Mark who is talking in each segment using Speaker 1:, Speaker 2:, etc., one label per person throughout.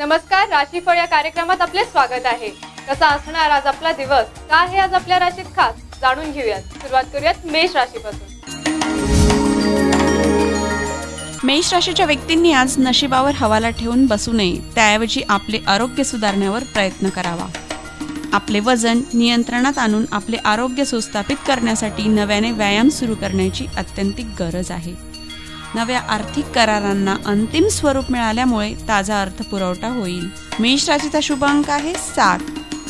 Speaker 1: नमस्कार, राशीफळ या कार्यक्रमात आपले स्वागत आहे। कसा असणार आज आपला दिवस, काय आहे आज आपल्या राशीत खास, जाणून घेऊयात। सुरुवात करूयात मेष राशीपासून।
Speaker 2: मेष राशीच्या व्यक्तींनी आज नशिबावर हवाला ठेवून बसू नये, त्याऐवजी आपले आरोग्य सुधारण्यावर प्रयत्न करावा। आपले वजन नियंत्रणात आणून आपले आरोग्य सुस्थापित करण्यासाठी नव्याने व्यायाम सुरू करण्याची अत्यंत गरज आहे। नव्या आर्थिक करारांना अंतिम स्वरूप मिळाल्यामुळे ताजा अर्थ पुरवठा होईल। मेष राशीचा शुभ अंक आहे 7।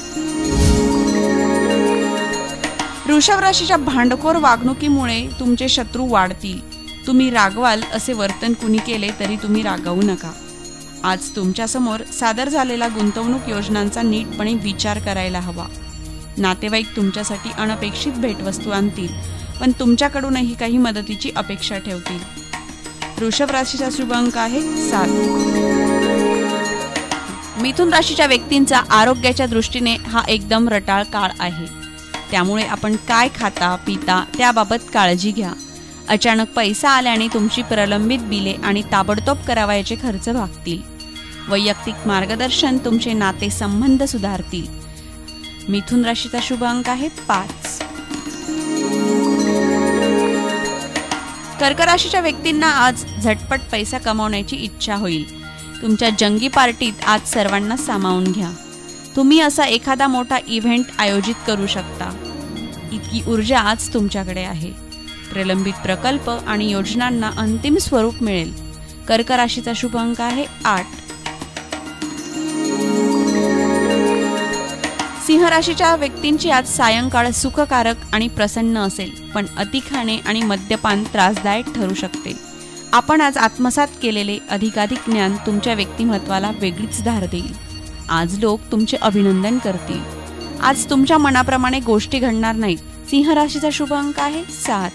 Speaker 2: वृषभ राशीच्या भांडखोर वागणुकीमुळे तुमचे शत्रू वाढतील। तुम्ही रागवाल असे वर्तन कुणी केले तरी तुम्ही रागावू नका। आज तुमच्या समोर सादर झालेल्या गुंतवणूक योजनांचा नीटपणे विचार करायला हवा। नातेवाईक तुमच्यासाठी अनपेक्षित भेटवस्तू आणतील, पण तुमच्याकडूनही काही मदतीची अपेक्षा ठेवतील। वृषभ राशीचा शुभ अंक आहे 7। मिथुन राशीच्या व्यक्तींचा आरोग्याच्या दृष्टीने हा एकदम रटाळ काळ आहे, त्यामुळे आपण काय खाता पिता त्याबाबत काळजी घ्या। अचानक पैसा आल्याने तुमची प्रलंबित बिले आणि ताबडतोब करावयाचे खर्च भागतील। वैयक्तिक मार्गदर्शन तुमचे नाते संबंध सुधारतील। मिथुन राशीचा शुभ अंक आहे 5। कर्क राशीच्या व्यक्तींना आज झटपट पैसा कमावण्याची इच्छा होईल। तुमच्या जंगी पार्टीत आज सर्वांना सामावून घ्या। तुम्ही असा एखादा मोठा इव्हेंट आयोजित करू शकता, इतकी ऊर्जा आज तुमच्याकडे आहे। प्रलंबित प्रकल्प आणि योजनांना अंतिम स्वरूप मिळेल। कर्क राशीचा शुभ अंक आहे 8। सिंह राशीच्या व्यक्तींची आज सायंकाळ सुखकारक आणि प्रसन्न असेल, पण अति खाणे आणि मद्यपान त्रासदायक ठरू शकते। आपण आज आत्मसात केलेले अधिकाधिक ज्ञान तुमच्या व्यक्तिमत्वाला वेगळीच धार देईल। आज लोक तुमचे अभिनंदन करतील। आज तुमच्या मनाप्रमाणे गोष्टी घडणार नाहीत। सिंह राशीचा शुभ अंक आहे 7।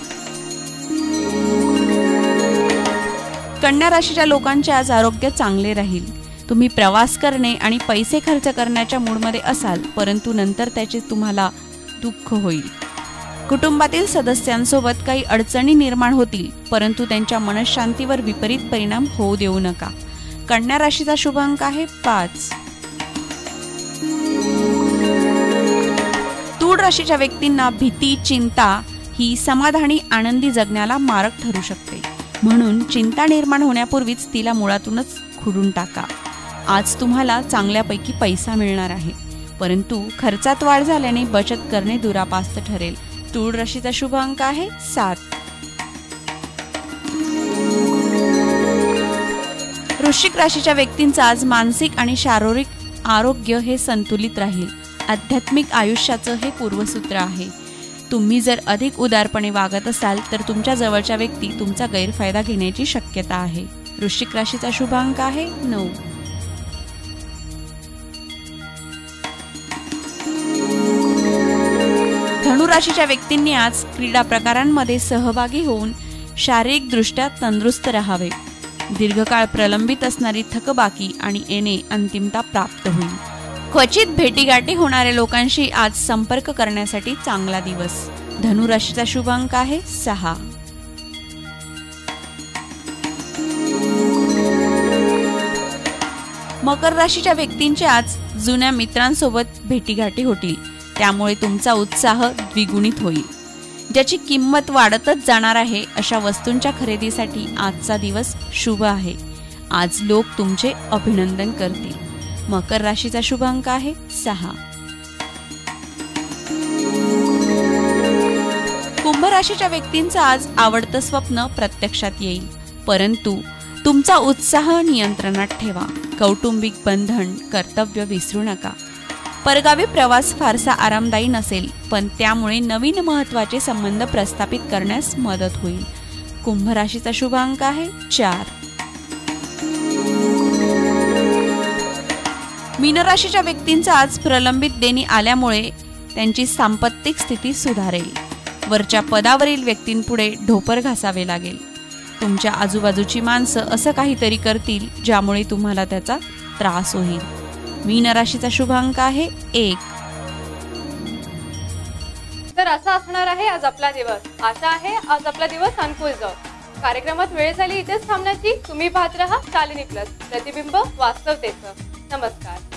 Speaker 2: कन्या राशीच्या लोकांचे आज आरोग्य चांगले राहील। तुम्ही प्रवास करणे आणि पैसे खर्च करण्याच्या मूडमध्ये असाल, परंतु नंतर त्याचे तुम्हाला दुःख होईल। कुटुंबातील सदस्यांसोबत काही अडचणी निर्माण होतील, परंतु त्यांच्या मनःशांतीवर विपरीत परिणाम होऊ देऊ नका। कन्या राशीचा शुभ अंक आहे 5। तुळ राशीच्या व्यक्तींना भीती चिंता ही समाधानी आनंदी जगण्याला मारक ठरू शकते, म्हणून चिंता निर्माण होण्यापूर्वीच तिला मुळातूनच खुडून टाका। आज तुम्हाला चांगल्यापैकी पैसा मिळणार आहे, परंतु खर्चात वाढ झाल्याने बचत करणे दुरापास्त ठरेल। तुळ राशीचा शुभ अंक आहे 7। वृश्चिक राशीच्या व्यक्तींचा आज मानसिक आणि शारीरिक आरोग्य हे संतुलित राहील। आध्यात्मिक आयुष्याचं हे पूर्वसूत्र आहे। तुम्ही जर अधिक उदारपणे वागत असाल तर तुमच्या जवळच्या व्यक्ती तुमचा गैरफायदा घेण्याची शक्यता आहे। वृश्चिक राशीचा शुभ अंक आहे 9। धनु राशीच्या व्यक्तींनी आज क्रीडा प्रकारांमध्ये सहभागी होऊन शारीरिक दृष्ट्या तंदुरुस्त राहावे। दीर्घकाळ प्रलंबित असणारी थकबाकी आणि येणे अंतिमता प्राप्त होईल। क्वचित भेटीगाठी होणाऱ्या लोकांशी आज संपर्क करण्यासाठी चांगला दिवस। धनु राशीचा शुभ अंक आहे 6। मकर राशीच्या व्यक्तींचे आज जुन्या मित्रांसोबत भेटीगाठी होतील, त्यामुळे तुमचा उत्साह द्विगुणित होईल। ज्याची किंमत वाढतच जाणार आहे अशा वस्तूंच्या खरेदीसाठी आजचा दिवस शुभ आहे। आज लोक तुमचे अभिनंदन करतील। मकर राशीचा शुभ अंक आहे 6। कुंभ राशीच्या व्यक्तींचं आज आवडतं स्वप्न प्रत्यक्षात येईल, परंतु तुमचा उत्साह नियंत्रणात ठेवा। कौटुंबिक बंधन कर्तव्य विसरू नका। परगावी प्रवास फारसा आरामदायी नसेल, पण त्यामुळे नवीन महत्त्वाचे संबंध प्रस्थापित करण्यास मदत होईल। कुंभ राशीचा शुभ अंक आहे 4। मीन राशीच्या व्यक्तींचा आज प्रलंबित देणी आल्यामुळे त्यांची सांपत्तिक स्थिती सुधारेल। वरच्या पदावरील व्यक्तींपुढे ढोपर घासावे लागेल। तुमच्या आजूबाजूची माणसं असं काहीतरी करतील ज्यामुळे तुम्हाला त्याचा त्रास होईल। मीन राशीचा शुभ अंक आहे 1।
Speaker 1: तर असा असणार आहे आज आपला दिवस। आशा आहे आज आपला दिवस अनुकूल जाऊ। कार्यक्रमात वेळ झाली इथेच थांबण्याची. तुम्ही पाहत रहा शालिनी प्लस, प्रतिबिंब वास्तवतेचं. नमस्कार.